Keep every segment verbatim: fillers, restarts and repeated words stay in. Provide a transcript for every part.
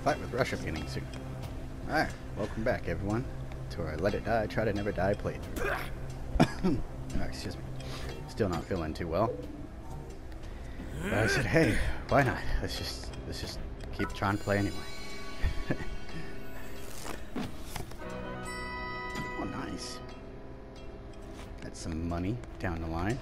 Fight with Russia beginning soon. Alright, welcome back everyone to our Let It Die, Try to Never Die playthrough. Oh, excuse me. Still not feeling too well. But I said, hey, why not? Let's just let's just keep trying to play anyway. Oh, nice. That's some money down the line.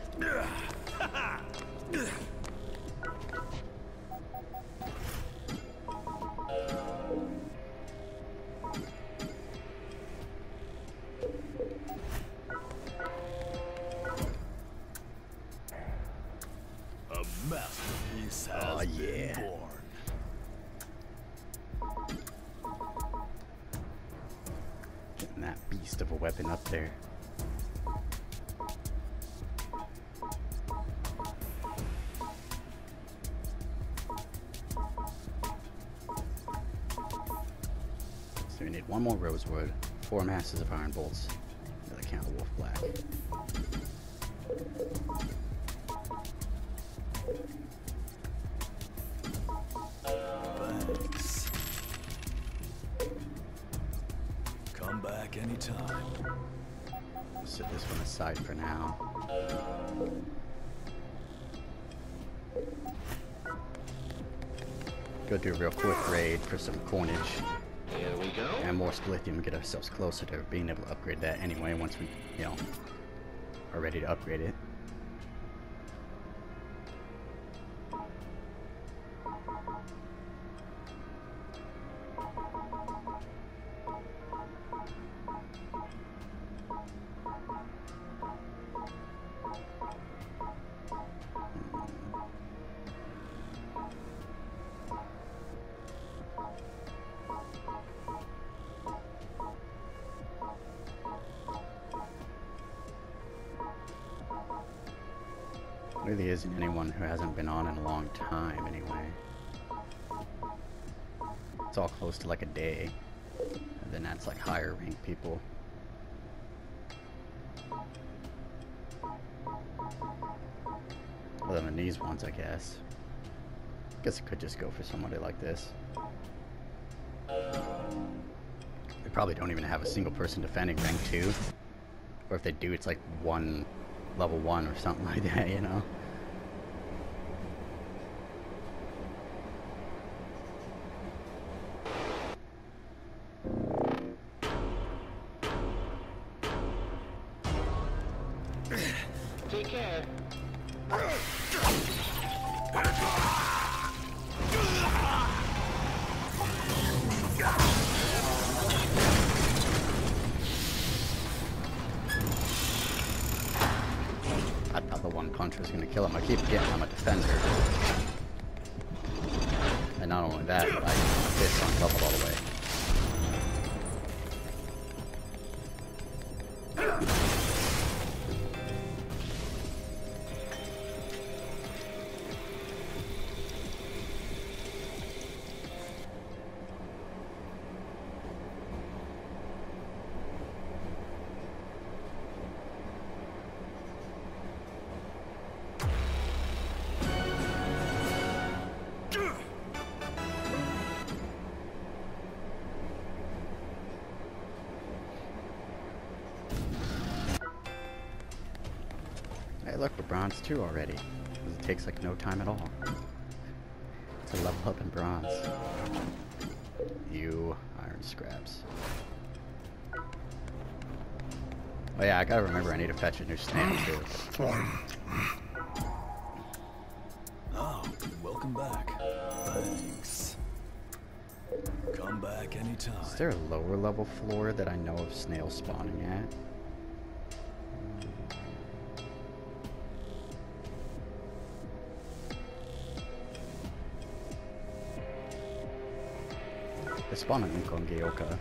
Masterpiece has oh, yeah. been born. Getting that beast of a weapon up there. So we need one more rosewood, four masses of iron bolts, another count of wolf black. Thanks. Come back anytime. I'll set this one aside for now. Go do a real quick raid for some coinage. Here we go. And more lithium, get ourselves closer to being able to upgrade that anyway once we, you know, are ready to upgrade it. Really isn't anyone who hasn't been on in a long time anyway. It's all close to like a day. And then that's like higher ranked people. Other than these ones, I guess. Guess it could just go for somebody like this. They probably don't even have a single person defending rank two. Or if they do, it's like one level one or something like that, you know? Take care. I thought the one punch was gonna kill him. I keep forgetting I'm a defender. And not only that, but I fist on double all the way. Hey, look, we're bronze two already. It takes like no time at all to level up in bronze. You iron scraps. Oh yeah, I gotta remember I need to fetch a new stand too. Oh, welcome back. Thanks. Come back anytime. Is there a lower level floor that I know of snails spawning at? They spawn in Nkongyoka.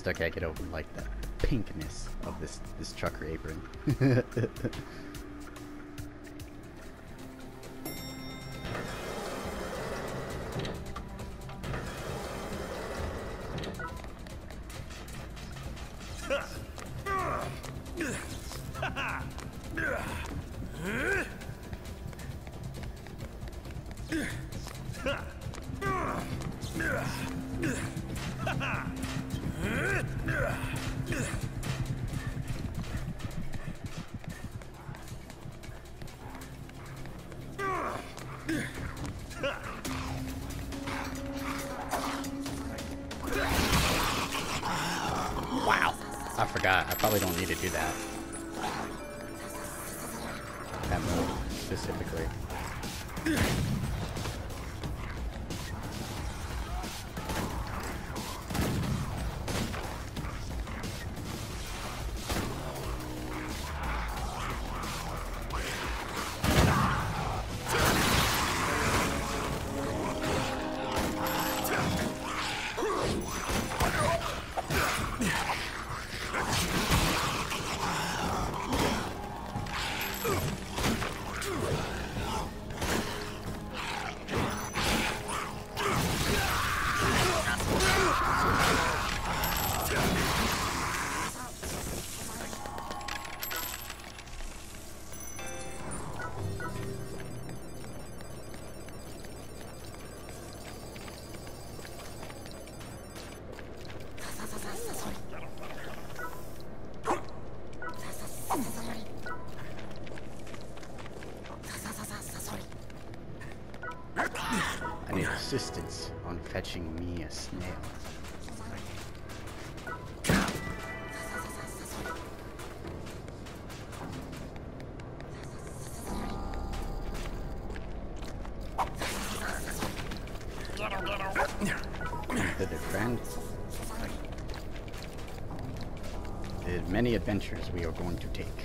Still can't get over like the pinkness of this this trucker apron. Wow, I forgot. I probably don't need to do that. That move specifically. I need assistance on fetching me a snail. Did it, friend? Did many adventures we are going to take.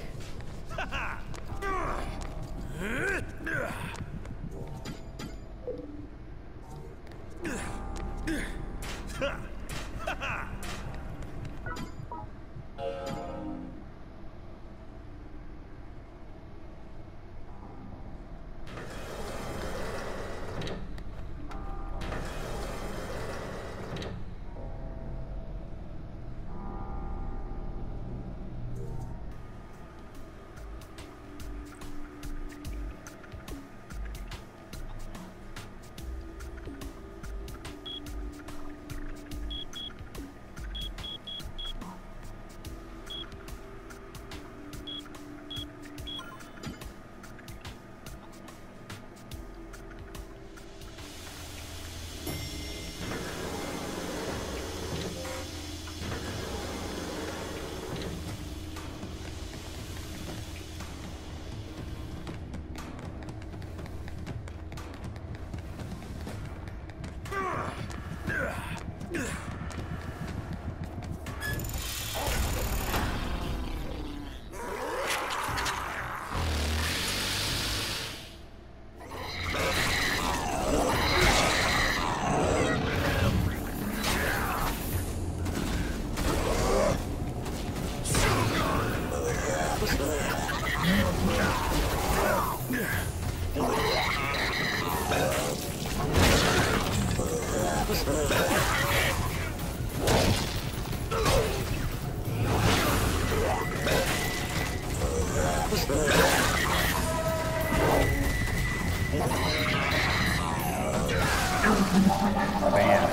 Bam.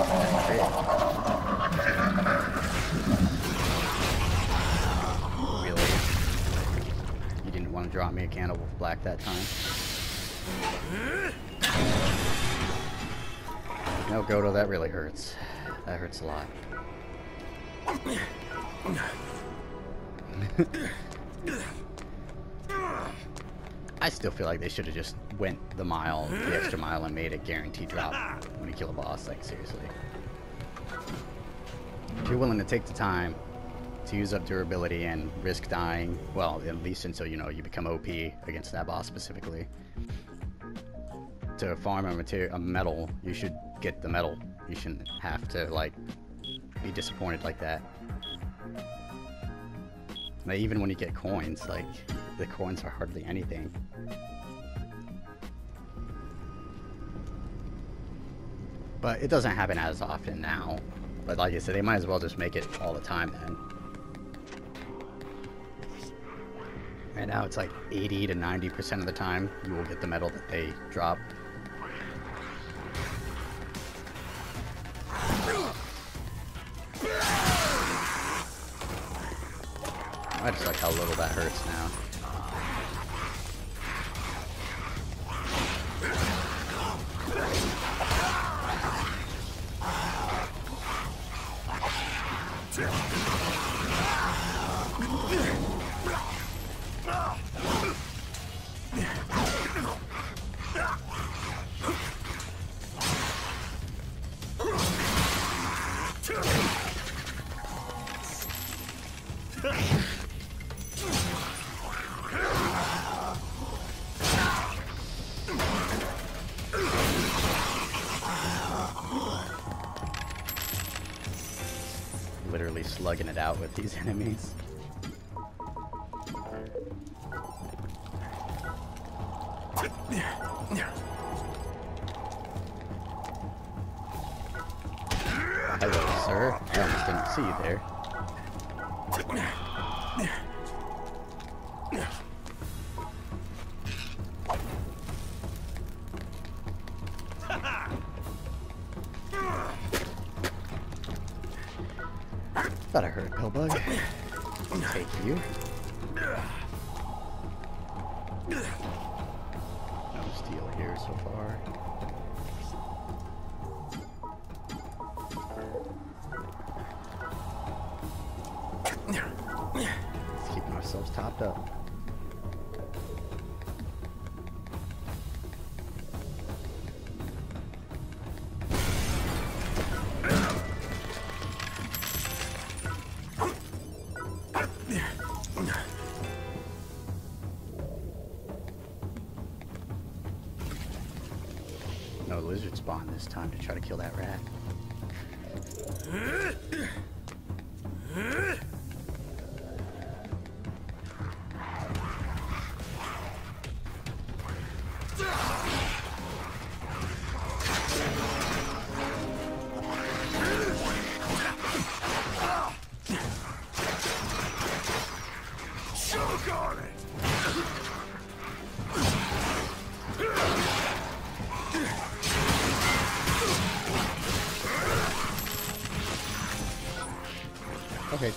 Really? You didn't want to drop me a candle with black that time? No, Goto, that really hurts. That hurts a lot. I still feel like they should have just went the mile, the extra mile, and made a guaranteed drop when you kill a boss. Like, seriously. If you're willing to take the time to use up durability and risk dying, well, at least until, you know, you become O P against that boss specifically, to farm a, material, a metal, you should get the metal. You shouldn't have to, like, be disappointed like that. Like, even when you get coins, like, the coins are hardly anything. But it doesn't happen as often now. But like I said, they might as well just make it all the time then. Right now it's like eighty to ninety percent of the time you will get the medal that they drop. I just like how little that hurts now. Literally slugging it out with these enemies. Hello, sir. I almost didn't see you there. Thought I heard a pill bug. Take you. No steel here so far. Let's keep ourselves topped up. No lizard spawn this time to try to kill that rat. Okay.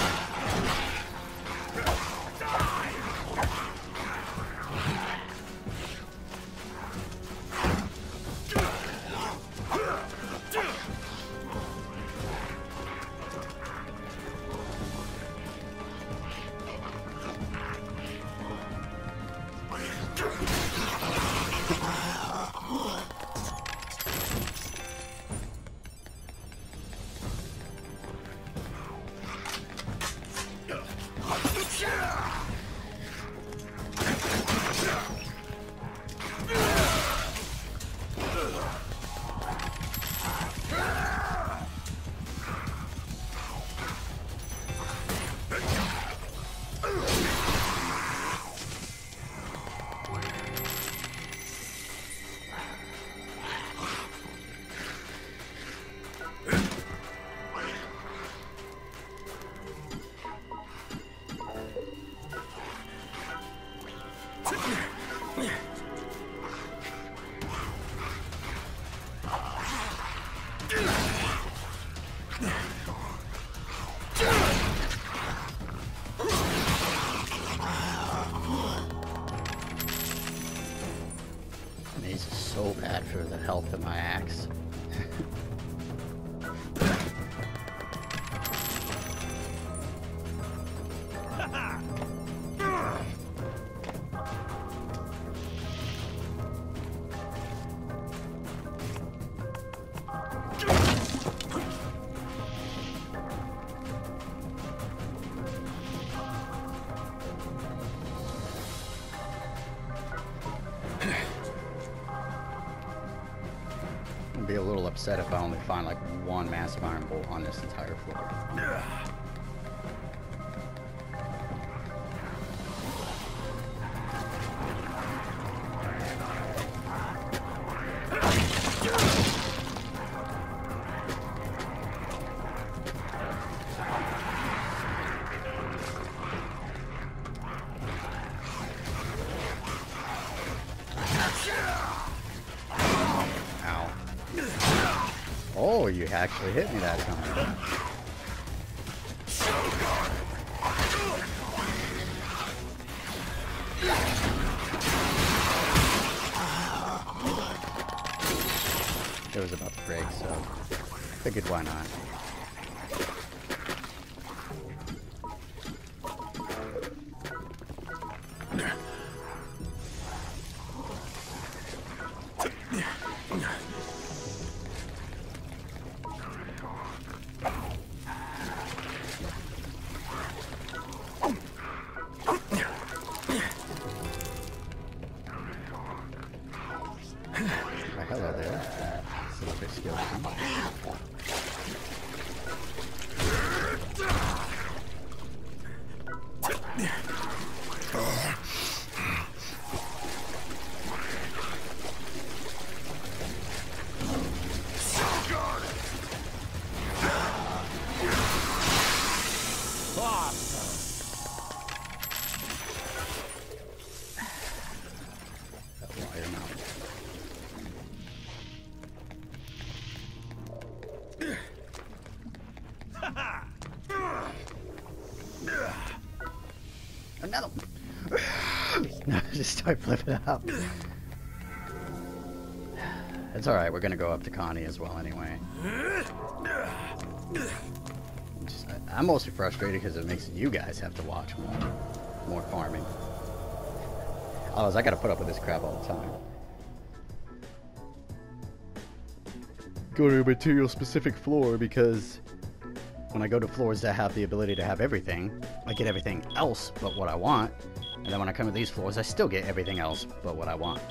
Maze is so bad for the health of my axe. Be a little upset if I only find like one massive iron bolt on this entire floor. Oh, you actually hit me that time. It was about to break, so figured why not. Hello there. It's a little bit skilled. Another one. No, just start flipping out. It's alright, we're gonna go up to Connie as well anyway. Just, I'm mostly frustrated because it makes you guys have to watch more, more farming. Otherwise, I gotta put up with this crap all the time. Go to a material specific floor because when I go to floors that have the ability to have everything, I get everything else but what I want. And then when I come to these floors, I still get everything else but what I want.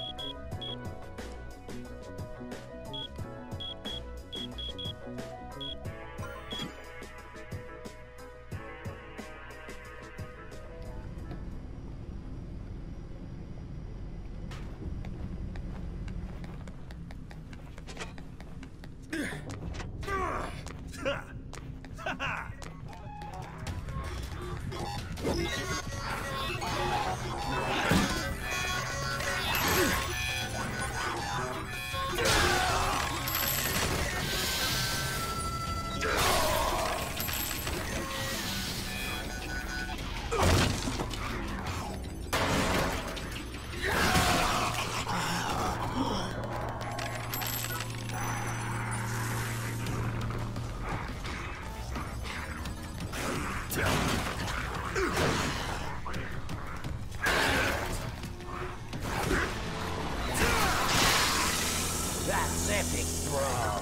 That's epic, bro.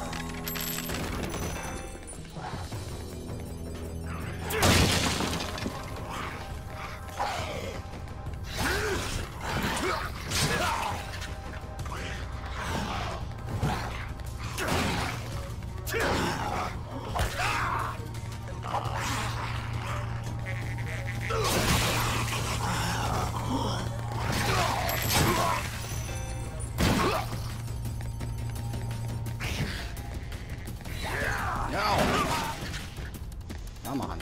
Come on.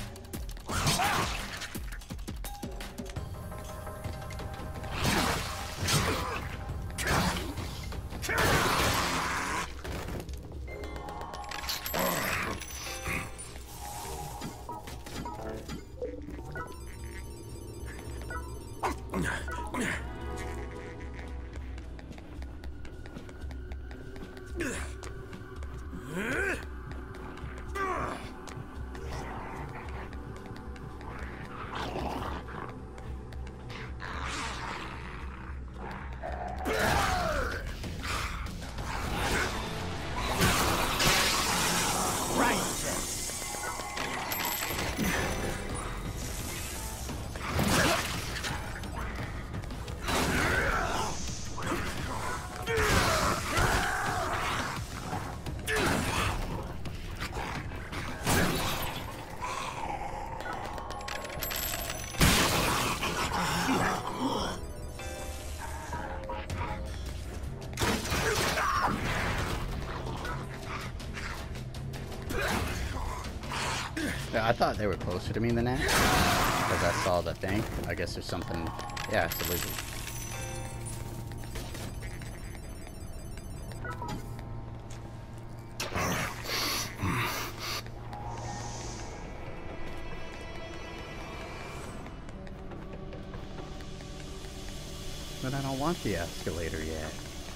Yeah, I thought they were closer to me than that because I saw the thing. I guess there's something. Yeah, it's a lizard. But I don't want the escalator yet.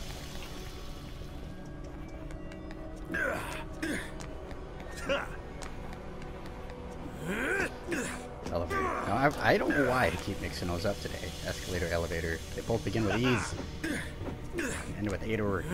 Elevator. No, I, I don't know why I keep mixing those up today. Escalator, elevator. They both begin with E's. End with eight or.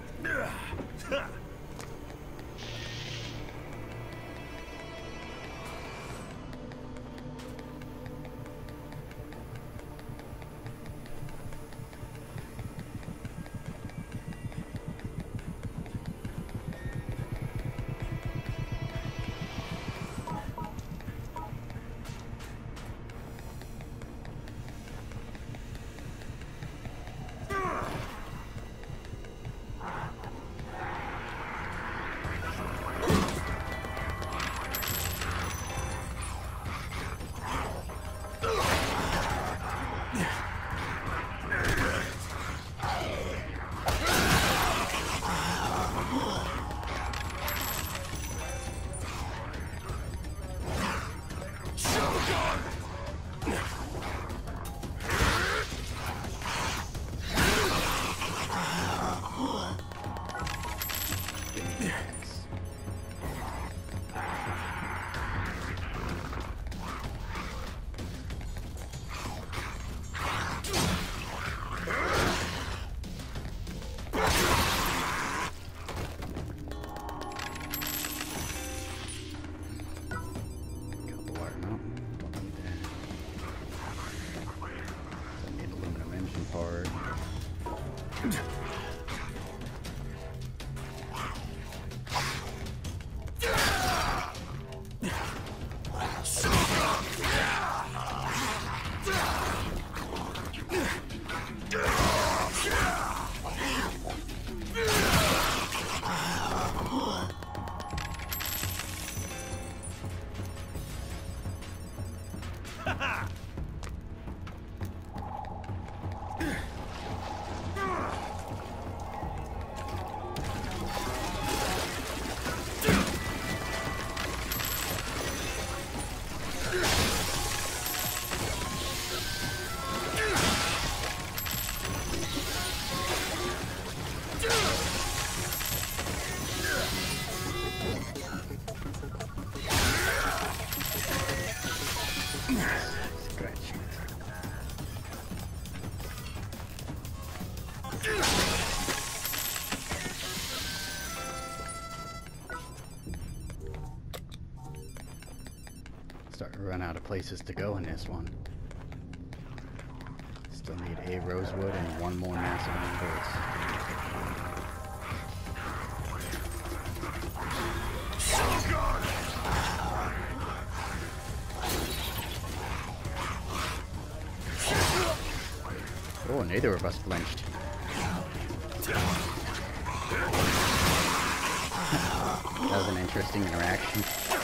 Starting to run out of places to go in this one. Still need a rosewood and one more massive impulse. Oh, neither of us flinched. That was an interesting interaction.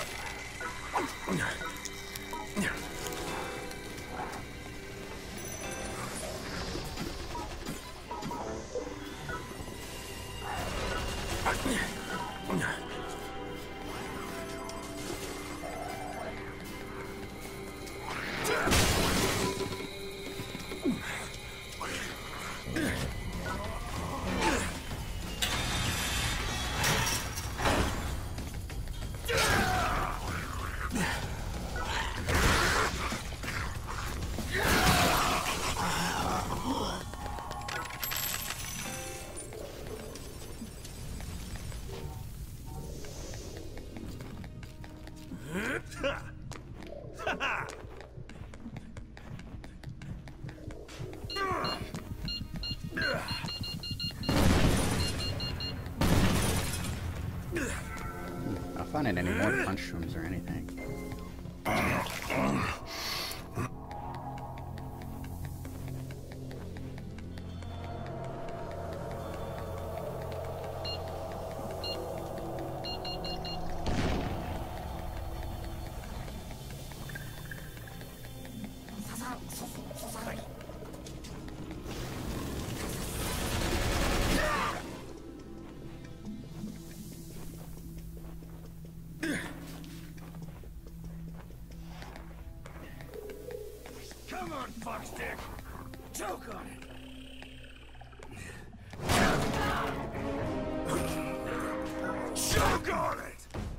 Not finding any more punch rooms or anything. Come on, fuckstick! Choke on it!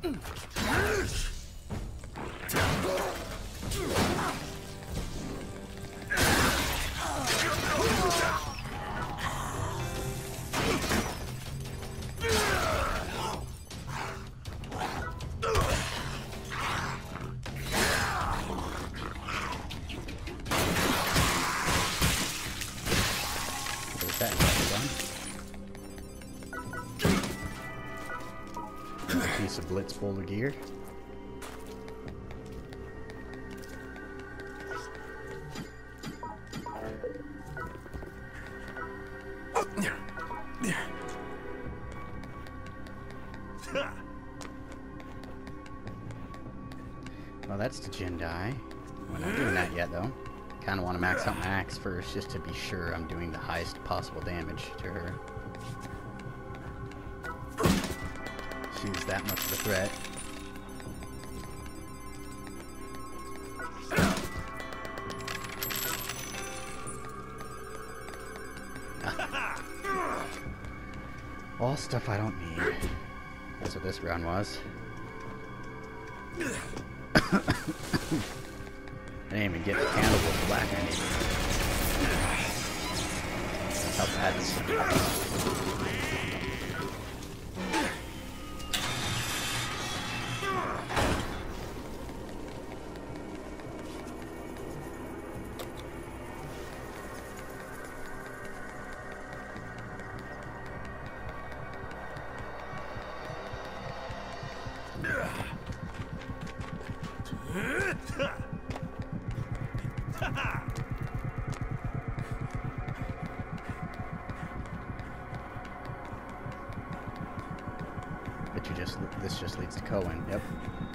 Piece of blitz boulder gear. Well, that's the Jindai. We're not doing that yet, though. Kind of want to max out my axe first, just to be sure I'm doing the highest possible damage to her. She's that much of a threat. All stuff I don't need. That's what this round was. I didn't even get the candle with the black I needed. That's how bad this is. But you just this just leads to Cohen. Yep.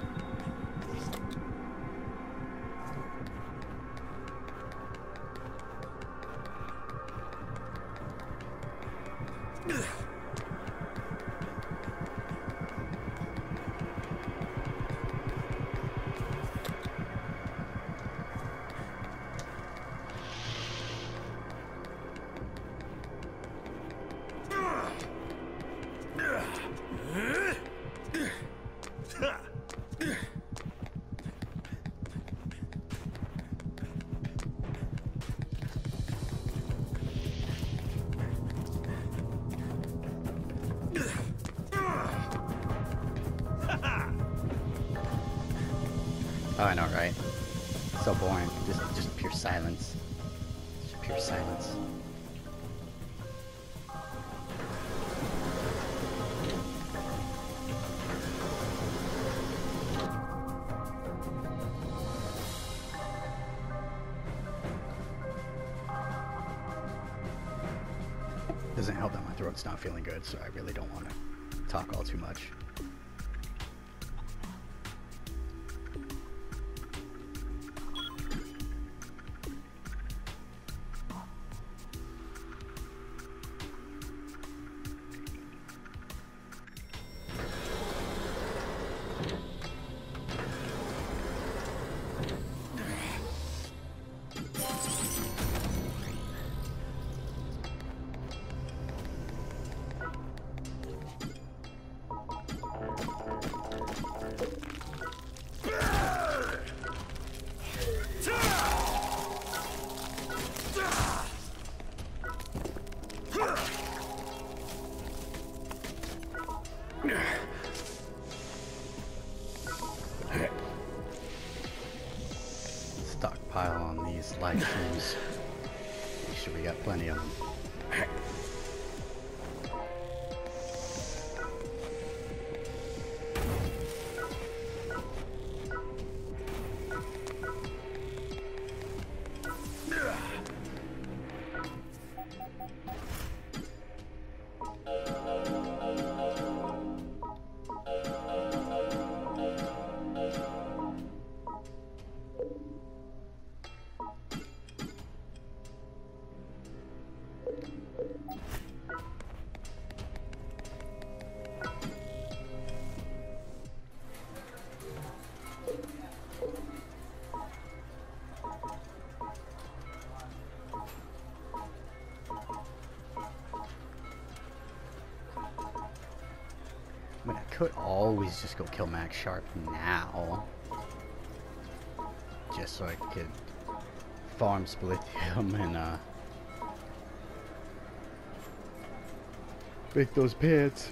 Oh, I know, right? So boring. Just, just pure silence. Just pure silence. Doesn't help that my throat's not feeling good, so I really don't want to talk all too much. Stockpile on these light shoes. Make sure we got plenty of them. I'm gonna could always just go kill Max Sharp now. Just so I could farm Splithium and uh, make those pants.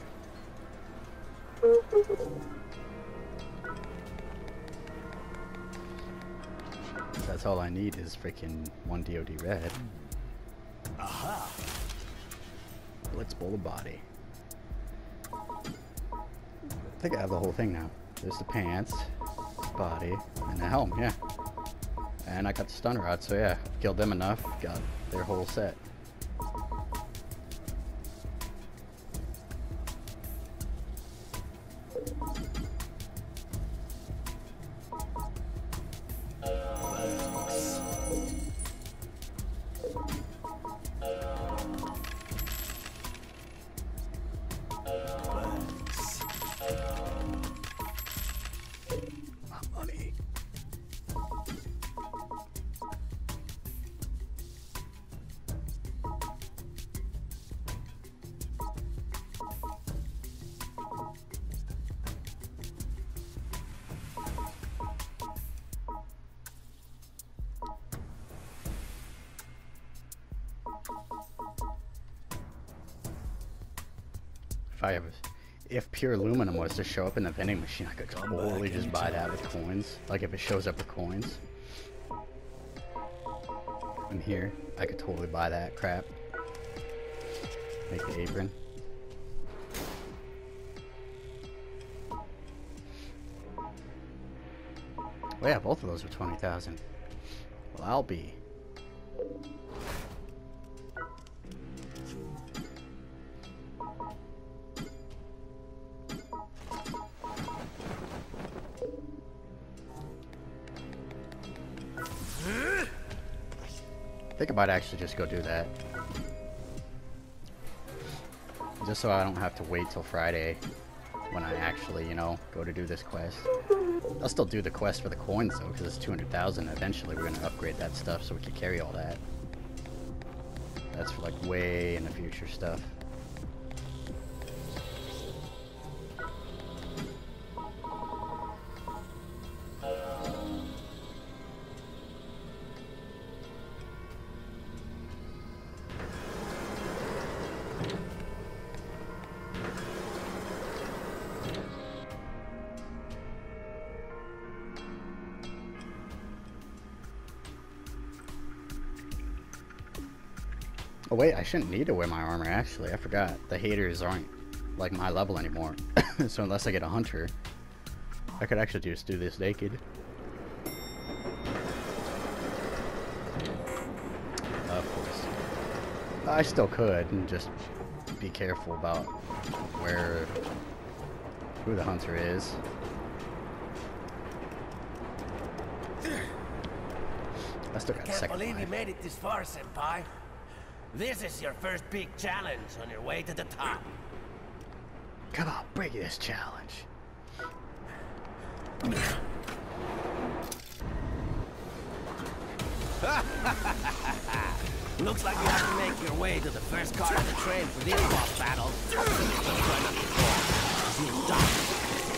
That's all I need is freaking one D O D red. Aha! Let's bowl the body. I think I have the whole thing now. There's the pants, body, and the helm, yeah. And I got the stun rod, so yeah, killed them enough, got their whole set. If I ever, if pure aluminum was to show up in the vending machine, I could totally just buy that with coins. Like if it shows up with coins. In here, I could totally buy that crap. Make the apron. Oh yeah, both of those were twenty thousand. Well, I'll be. I think I might actually just go do that. Just so I don't have to wait till Friday when I actually, you know, go to do this quest. I'll still do the quest for the coins though, because it's two hundred thousand. Eventually we're going to upgrade that stuff so we can carry all that. That's for like way in the future stuff. Oh wait, I shouldn't need to wear my armor actually, I forgot. The haters aren't like my level anymore. So unless I get a hunter, I could actually just do this naked. Of course. I still could, and just be careful about where, who the hunter is. I still got Can't second believe life. you made it this far, Senpai. This is your first big challenge on your way to the top. Come on, break this challenge. Looks like you have to make your way to the first car of the train for this boss battle. Try not to fall. You'll die.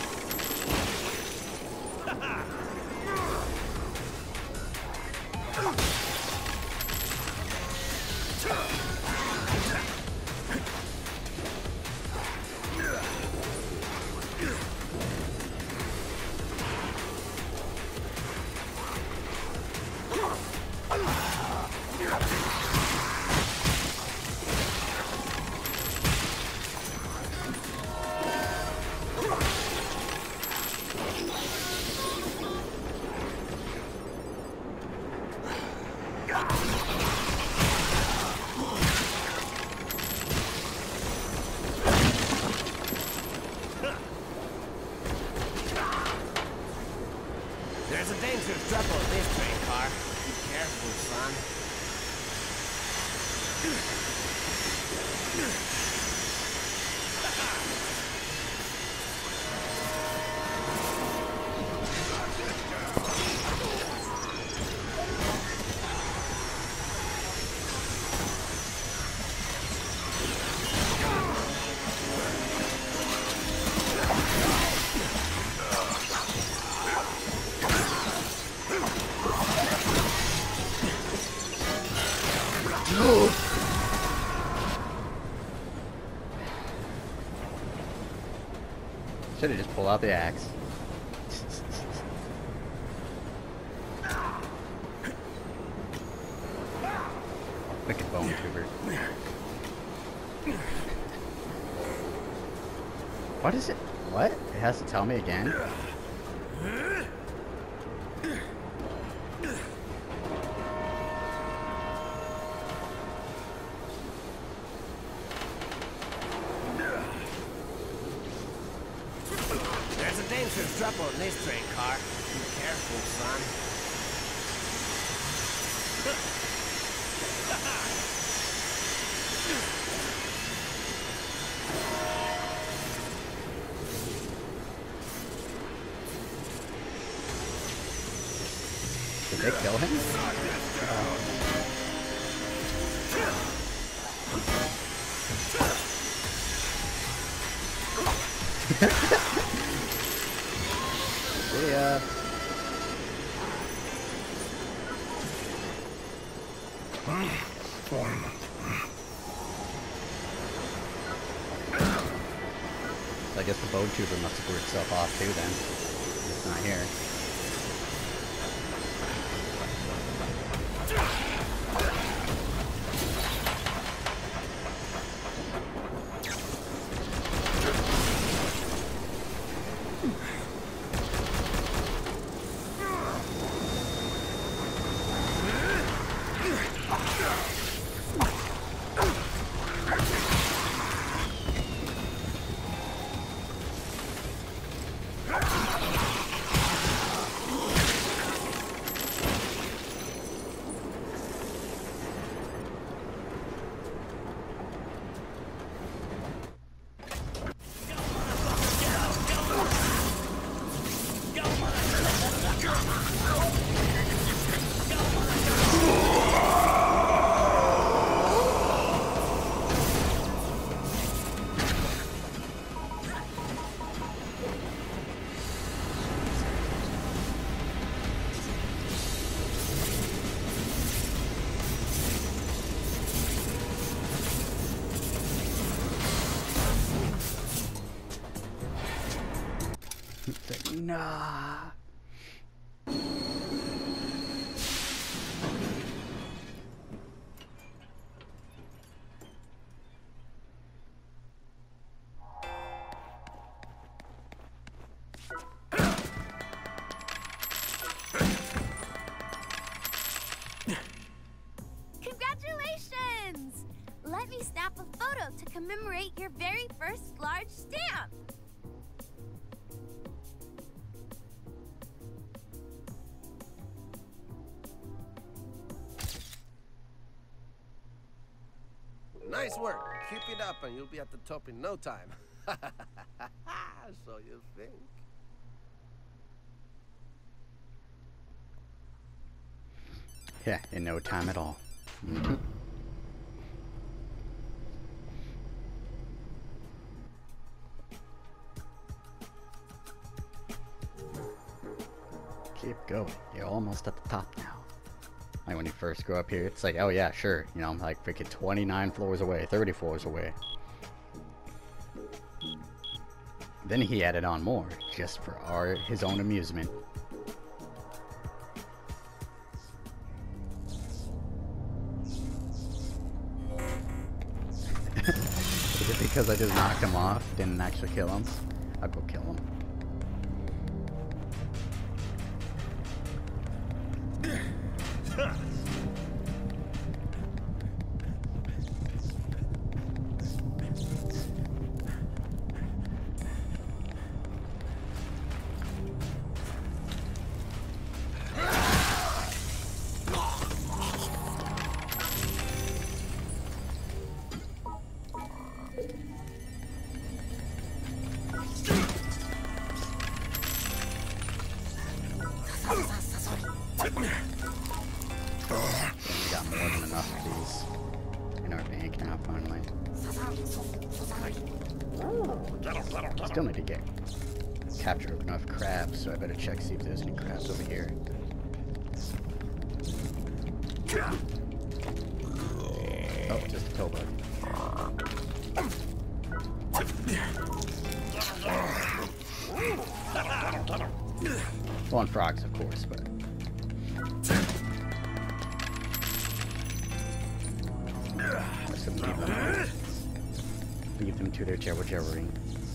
There's a dangerous trouble in this train car. Be careful, son. Should have just pulled out the axe. Wicked bone tuber. What is it? What? It has to tell me again? There's a dangerous trouble in this train car. Be careful, son. Did they kill him? See ya. So I guess the bone tuber must have blew itself off too then. It's not here. Nah. Congratulations! Let me snap a photo to commemorate your very first large stamp. Nice work. Keep it up and you'll be at the top in no time. So you think? Yeah, in no time at all. Mm-hmm. Keep going. You're almost at the top now. Like when you first go up here, it's like, oh yeah, sure. You know, like freaking twenty-nine floors away, thirty floors away. Then he added on more, just for our his own amusement. Is it because I just knocked him off, didn't actually kill him? I'll go kill him. We got more than enough of these in our bank now, finally. Still need to get capture enough crabs, so I better check see if there's any crabs over here. Oh, just a toe bug. Well, on frogs, of course, but. Let's leave them. Leave them to their jabber jabbering.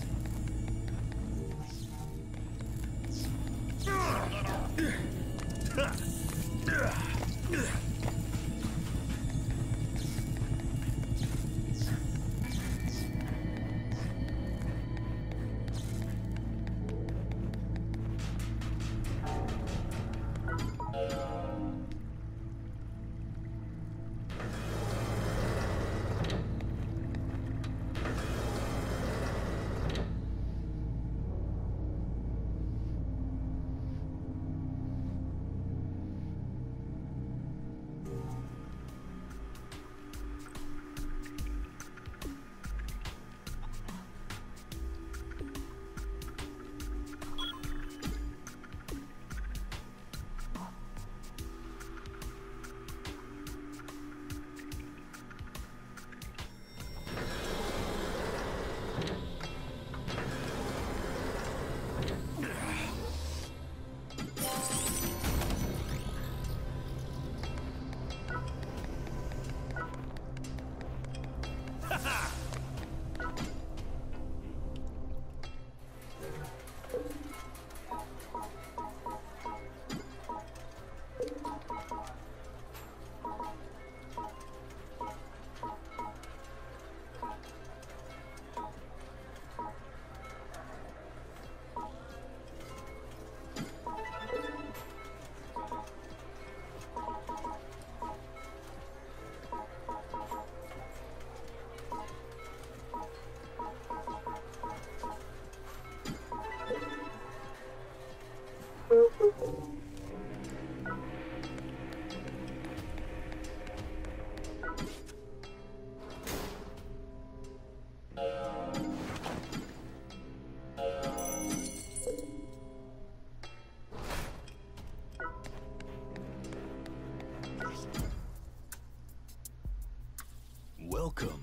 Welcome.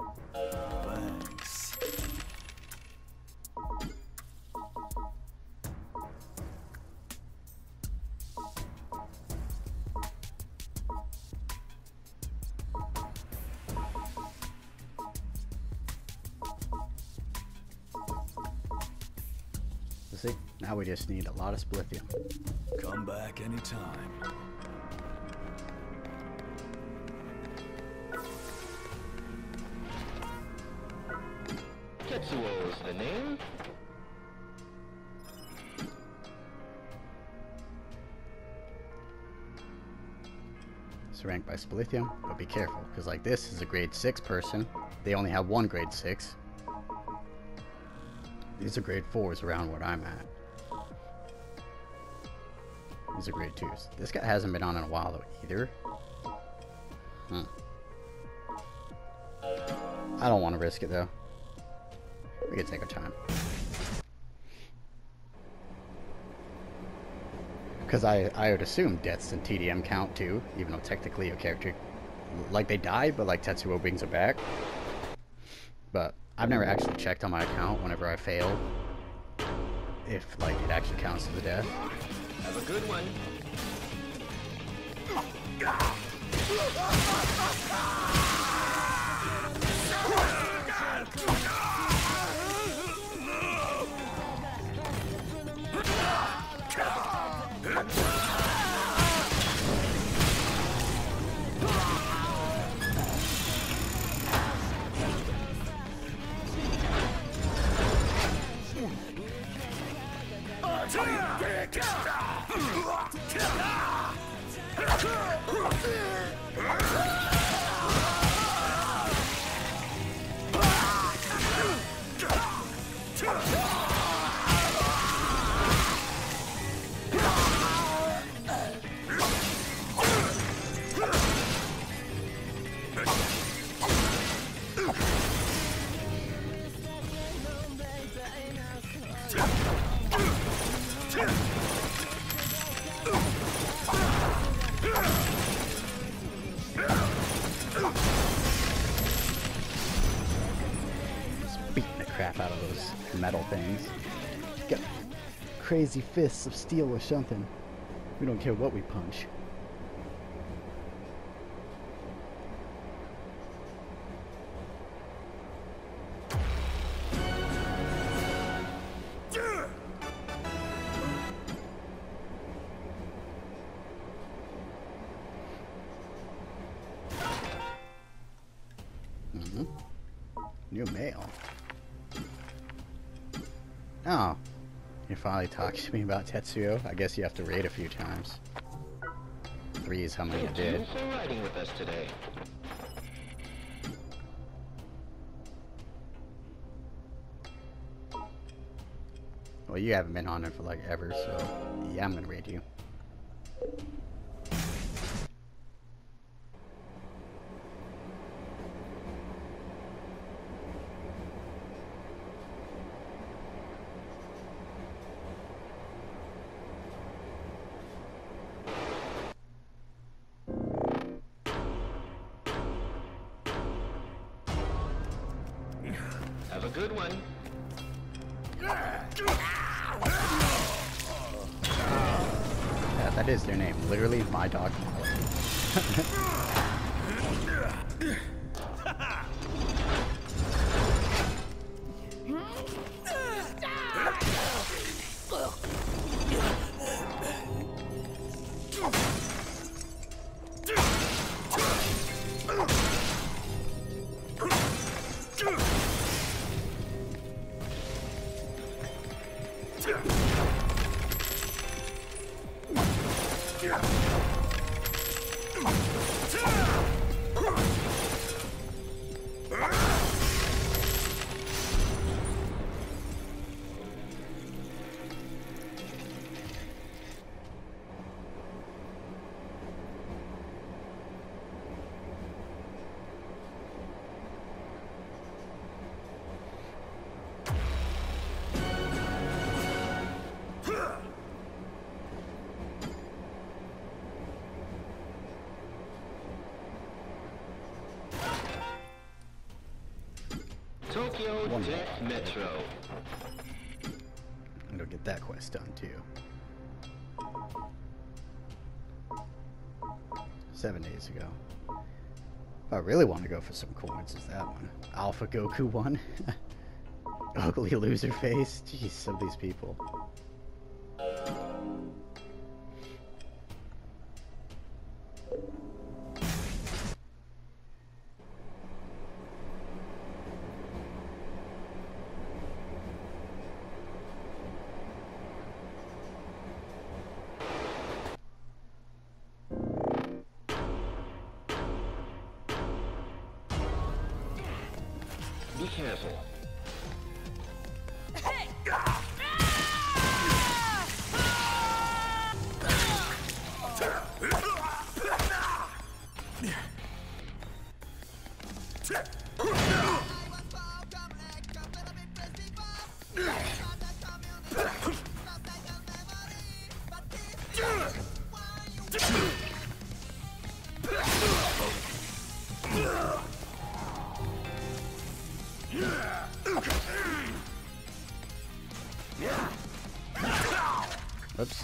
Thanks. See, now we just need a lot of splithium. Come back anytime. Tetsuo's the name. It's ranked by splithium, but be careful, because like this is a grade six person. They only have one grade six. These are grade fours around what I'm at. These are grade twos. This guy hasn't been on in a while though either. Hmm. I don't want to risk it though. We can take our time. Because I, I would assume deaths and T D M count too, even though technically your character, like they die, but like Tetsuo brings it back. But I've never actually checked on my account whenever I fail, if like it actually counts as a death. Have a good one. Beating the crap out of those metal things. got crazy fists of steel or something. We don't care what we punch. Mm-hmm. New mail. Oh. You finally talked to me about Tetsuo. I guess you have to raid a few times. Three is how many you Thank you did. for riding with us today. Well, you haven't been on it for like ever, so yeah, I'm gonna raid you. Have a good one. Yeah, that is their name. Literally, my dog. Tokyo One Deck more. Metro. It'll get that quest done too. Seven days ago. If I really want to go for some coins, is that one. Alpha Goku one. Ugly loser face. Jeez, some of these people. Be careful. Oops.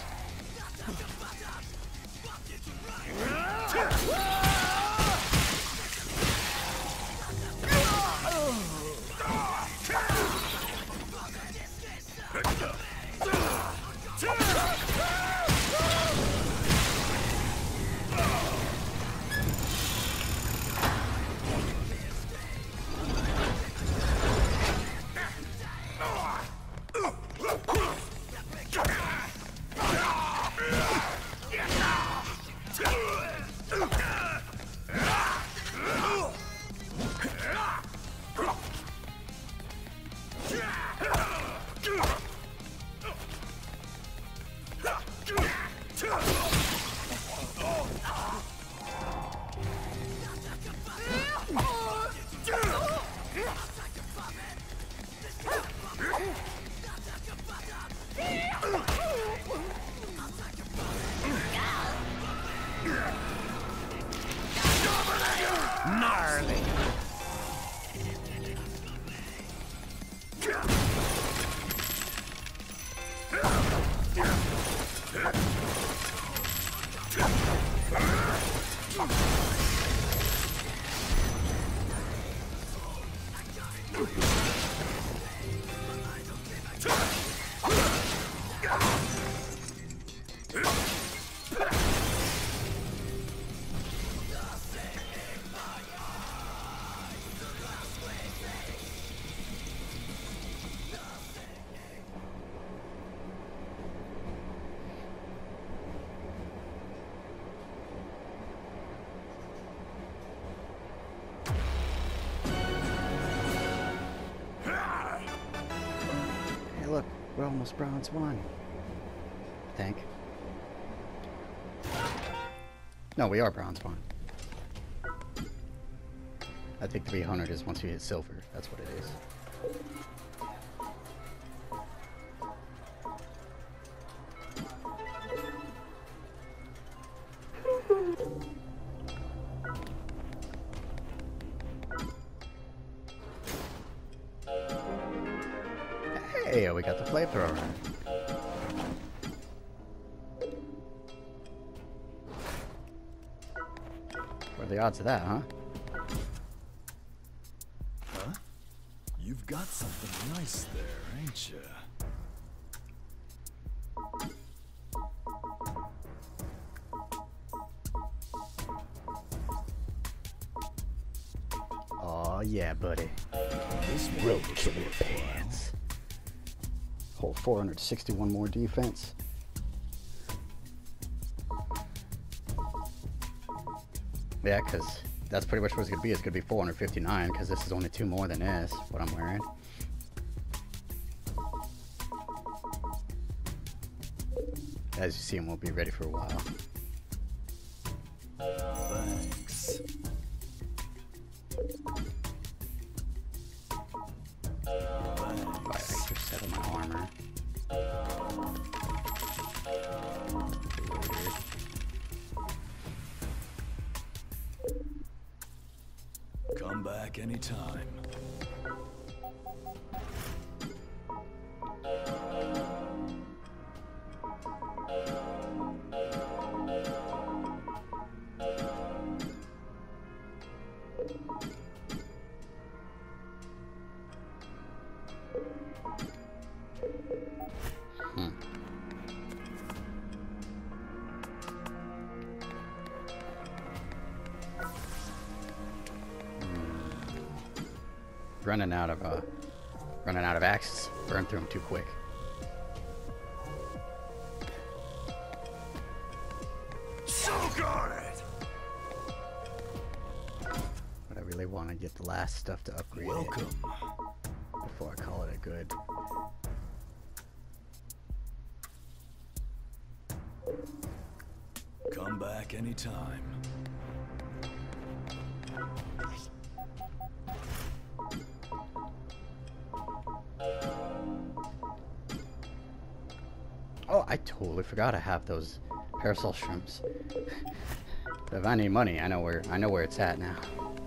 Hey, look, we're almost bronze one. I think. No, we are bronze one. I think three hundred is once you hit silver. That's what it is. Hey, we got the flamethrower. What are the odds of that, huh? Huh? You've got something nice there, ain't you? Oh yeah, buddy. This one Road looks killer worthwhile. pants. Whole four hundred sixty-one more defense. Yeah, because that's pretty much what it's going to be. It's going to be four hundred fifty-nine because this is only two more than this, what I'm wearing. As you see, it won't be ready for a while. Thanks. Buy extra set of my armor. Weird. Come back anytime. Hmm. Running out of uh, running out of axes. Burn through them too quick. So got it. But I really want to get the last stuff to upgrade Welcome. it before I call it a good. Come back anytime. Oh, I totally forgot I have those parasol shrimps. If I need money, I know where I know where it's at now.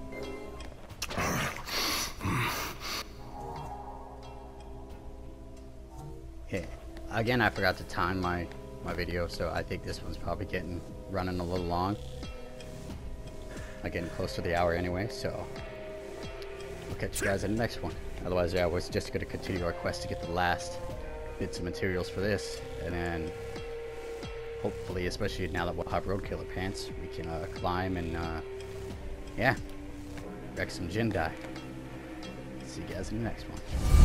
Yeah. Again, I forgot to time my my video, so I think this one's probably getting running a little long. I'm getting close to the hour anyway, so I'll catch you guys in the next one. Otherwise, yeah, we're just going to continue our quest to get the last bits of materials for this, and then hopefully, especially now that we'll have road killer pants, we can uh, climb and uh, yeah, wreck some Jindai. See you guys in the next one.